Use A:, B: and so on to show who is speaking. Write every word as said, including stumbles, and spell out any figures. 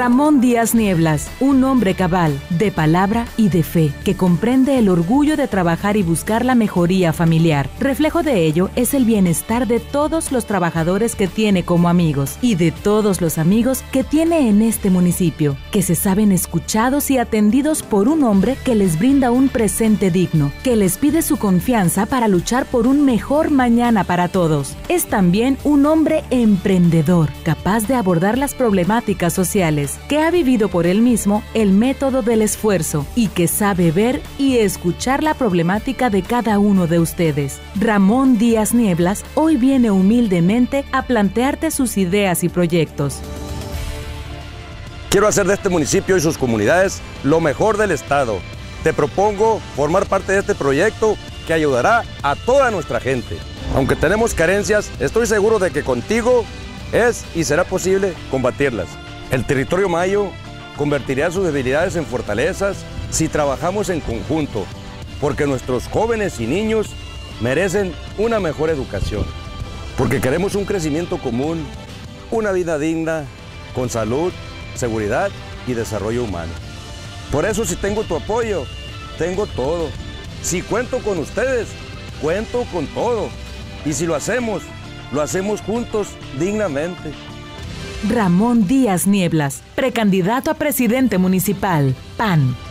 A: Ramón Díaz Nieblas, un hombre cabal, de palabra y de fe, que comprende el orgullo de trabajar y buscar la mejoría familiar. Reflejo de ello es el bienestar de todos los trabajadores que tiene como amigos y de todos los amigos que tiene en este municipio, que se saben escuchados y atendidos por un hombre que les brinda un presente digno, que les pide su confianza para luchar por un mejor mañana para todos. Es también un hombre emprendedor, capaz de abordar las problemáticas sociales, que ha vivido por él mismo el método del esfuerzo y que sabe ver y escuchar la problemática de cada uno de ustedes. Ramón Díaz Nieblas hoy viene humildemente a plantearte sus ideas y proyectos.
B: Quiero hacer de este municipio y sus comunidades lo mejor del estado. Te propongo formar parte de este proyecto que ayudará a toda nuestra gente. Aunque tenemos carencias, estoy seguro de que contigo es y será posible combatirlas. El territorio mayo convertirá sus debilidades en fortalezas si trabajamos en conjunto, porque nuestros jóvenes y niños merecen una mejor educación, porque queremos un crecimiento común, una vida digna, con salud, seguridad y desarrollo humano. Por eso, si tengo tu apoyo, tengo todo. Si cuento con ustedes, cuento con todo. Y si lo hacemos, lo hacemos juntos, dignamente.
A: Ramón Díaz Nieblas, precandidato a presidente municipal, P A N.